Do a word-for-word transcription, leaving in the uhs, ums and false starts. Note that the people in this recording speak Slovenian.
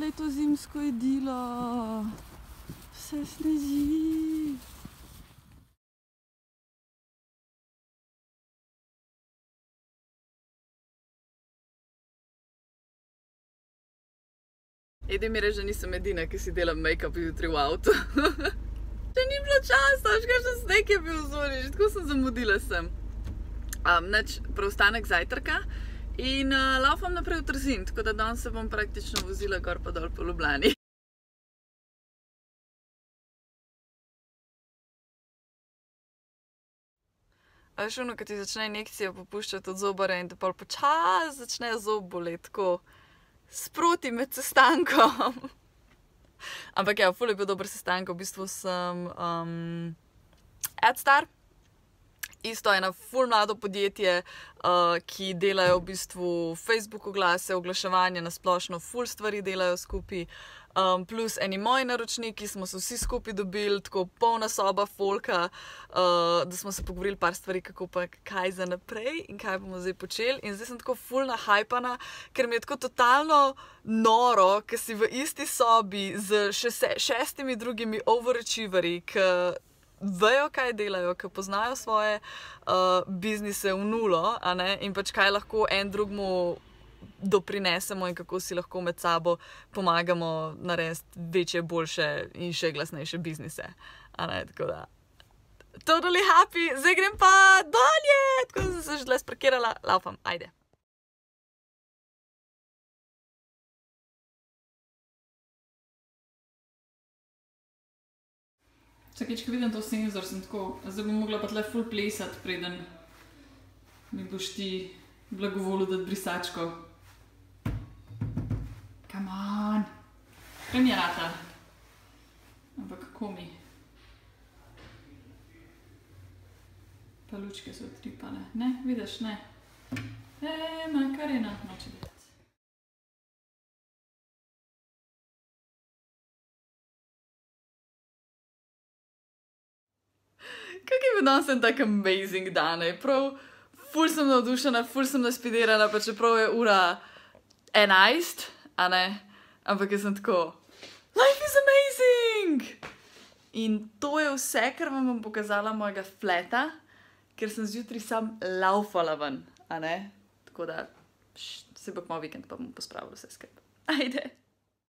glej to zimsko idilo. Vse sneži. Edi mi reče, da nisem edina, ki si delam make-up jutri v avtu. Če ni bilo časa, veš, kakšen sneg je bil zunaj, že tako sem zamudila sem. Um, nič, preostanek zajtrka in uh, laufam naprej v Trzin, tako da danes se bom praktično vozila gor pa dol po Ljubljani. A veš ono, ko ti začne injekcija popuščati od zobarja in te pol počas začne zob boleti, tako sproti med sestankom. Ampak ja, ful je bil dober sestanek, v bistvu sem um, Adstar. Isto eno ful mlado podjetje, uh, ki delajo v bistvu Facebook oglase, oglaševanje na splošno, ful stvari delajo skupaj. Um, plus eni moji naročniki smo se vsi skupaj dobili, tako polna soba folka, uh, da smo se pogovorili par stvari, kako pa kaj za naprej in kaj bomo zdaj počeli. In zdaj sem tako ful nahajpana, ker mi je tako totalno noro, ker si v isti sobi z še šestimi drugimi overachieverji, ki vejo, kaj delajo, ki poznajo svoje uh, biznise v nulo, a ne, in pač kaj lahko en drugmu doprinesemo in kako si lahko med sabo pomagamo narediti večje, boljše in še glasnejše biznise. A ne, tako da totally happy, zdaj grem pa dolje, tako da sem se že tle sparkirala, laufam, ajde. Vsakeč, ko vidim to senzor, sem tako, zdaj bom mogla pa tle ful plesati, preden mi boš ti blagovolil dati brisačko. Come on! Kaj mi je rata? Ampak kako mi? Pa lučke so odtripale. Ne, vidiš, ne. Eee, Makarena, noče delati. Kak je bil danes en tak amazing dan, prav ful sem navdušena, ful sem naspiderana, pa čeprav je ura enajst, a ne, ampak jaz sem tako, life is amazing! In to je vse, kar vam bom pokazala mojega fleta, ker sem zjutraj sam laufala ven, a ne, tako da se bo kmalu vikend pa bom pospravila vse skrb. Ajde!